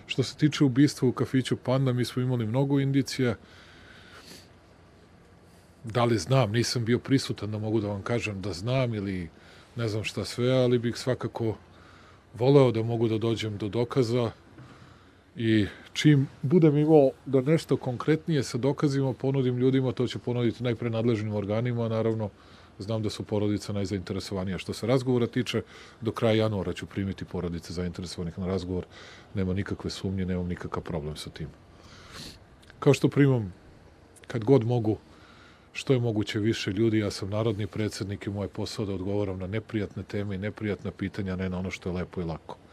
Što se tiče ubistva u kafiću Panda, mi smo imali mnogo indicija. Da li znam, nisam bio prisutan da mogu da vam kažem da znam ili ne znam šta sve, ali bih svakako voleo da mogu da dođem do dokaza i čim budem imao da nešto konkretnije sa dokazima ponudim ljudima, to ću ponuditi najpre nadležnim organima, a naravno znam da su porodica najzainteresovanija. Što se razgovora tiče, do kraja januara ću primiti porodice zainteresovanih na razgovor, nema nikakve sumnje, nemam nikakav problem sa tim. Kao što primam, kad god mogu, što je moguće više ljudi, ja sam narodni predsednik i moj posao da odgovaram na neprijatne teme i neprijatna pitanja, ne na ono što je lepo i lako.